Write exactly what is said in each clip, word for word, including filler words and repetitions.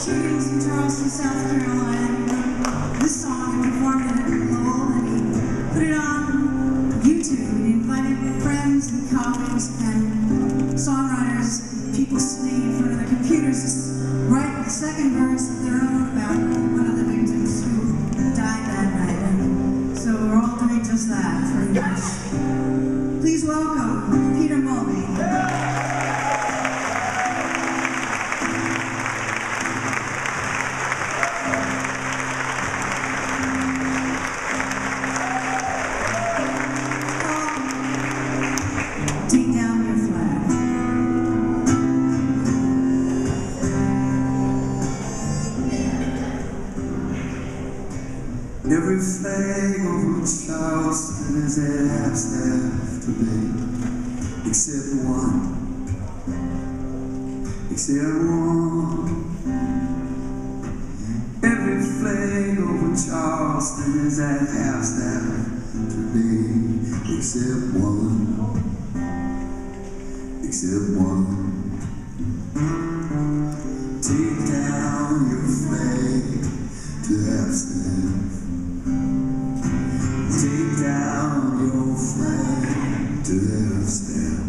shooting in Charleston, South Carolina. This song he performed it at Lowell, and he put it on YouTube. And he invited friends and colleagues and songwriters and people sitting in front of their computers to write the second verse of their own about one of the victims who died that night. And so we're all doing just that, pretty much. Please welcome Peter Mulvey. Take down your flag. Every flag over Charleston is half-staffed today, except one, except one. Every flag over Charleston is at half-staffed today, except one, except one. Take down your flag to half-staff. Take down your flag to half-staff.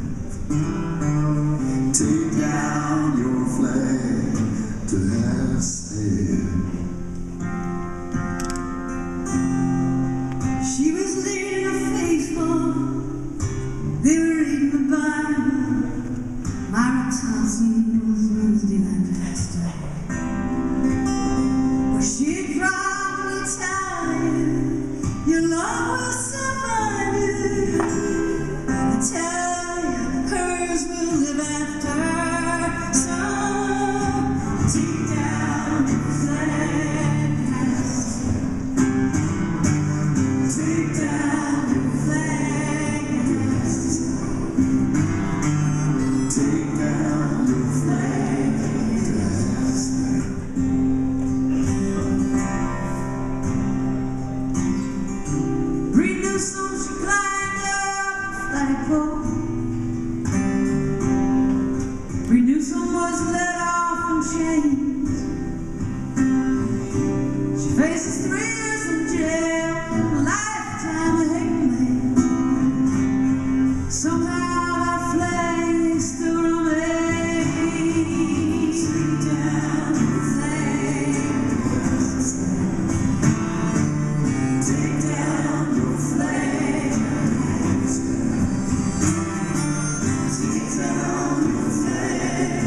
Take down your flag to half-staff. She was leading the faithful. They were reading the Bible. Myra Thompson was Wednesday night pastor. Well, she'd probably tell you your love will survive you. I tell you, hers will live after. So take down your flag. Take down your flag. Take down your flag. Read the song, she climbed up the flagpole. Renew some was let off in chains. She faces three years in jail, a lifetime of hangman. Somehow that flag still remains. Take down your flag. Take down your flag. Take down your flag.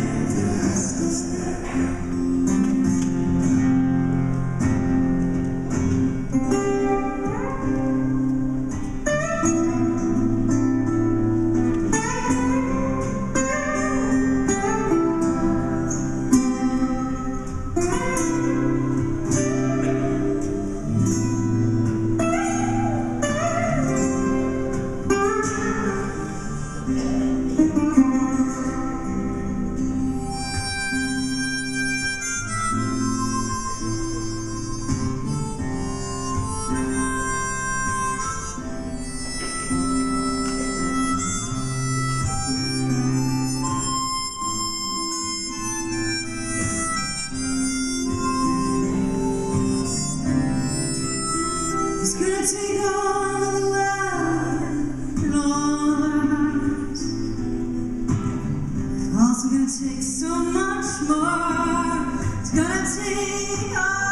It's gonna take all of the love and all of our hearts. It's also gonna take so much more. It's gonna take all